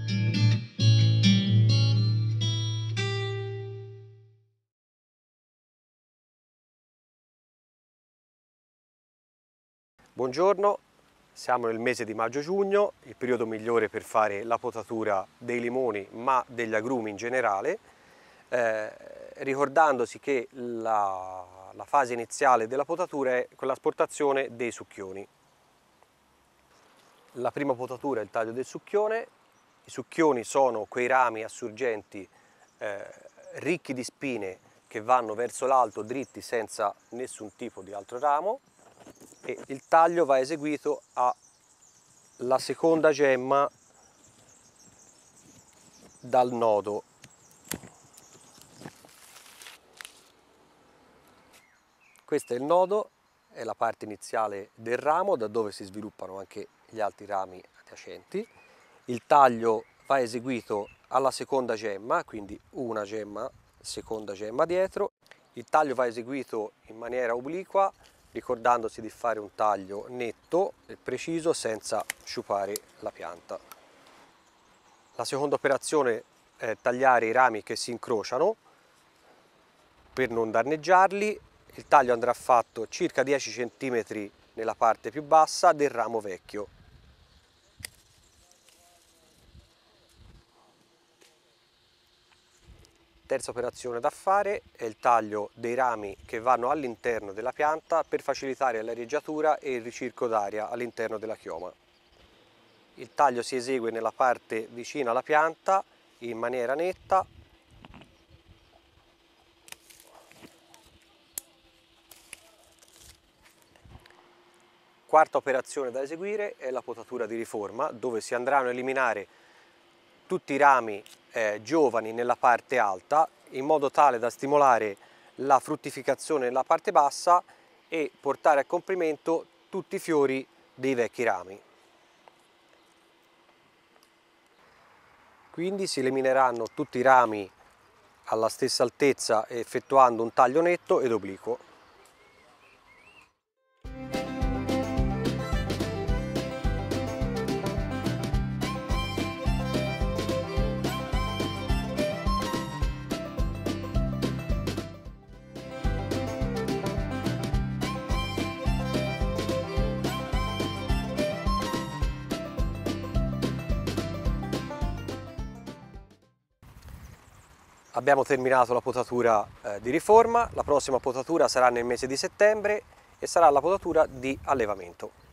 Buongiorno, siamo nel mese di maggio-giugno, il periodo migliore per fare la potatura dei limoni ma degli agrumi in generale, ricordandosi che la fase iniziale della potatura è con l'asportazione dei succhioni. La prima potatura è il taglio del succhione. I succhioni sono quei rami assurgenti ricchi di spine che vanno verso l'alto dritti senza nessun tipo di altro ramo, e il taglio va eseguito alla seconda gemma dal nodo. Questo è il nodo, è la parte iniziale del ramo da dove si sviluppano anche gli altri rami adiacenti. Il taglio va eseguito alla seconda gemma, quindi una gemma, seconda gemma dietro. Il taglio va eseguito in maniera obliqua, ricordandosi di fare un taglio netto e preciso senza sciupare la pianta. La seconda operazione è tagliare i rami che si incrociano per non danneggiarli. Il taglio andrà fatto circa 10 cm nella parte più bassa del ramo vecchio. Terza operazione da fare è il taglio dei rami che vanno all'interno della pianta per facilitare l'areggiatura e il ricirco d'aria all'interno della chioma. Il taglio si esegue nella parte vicina alla pianta in maniera netta. Quarta operazione da eseguire è la potatura di riforma, dove si andranno a eliminare tutti i rami giovani nella parte alta, in modo tale da stimolare la fruttificazione nella parte bassa e portare a compimento tutti i fiori dei vecchi rami. Quindi si elimineranno tutti i rami alla stessa altezza effettuando un taglio netto ed obliquo. Abbiamo terminato la potatura di riforma, la prossima potatura sarà nel mese di settembre e sarà la potatura di allevamento.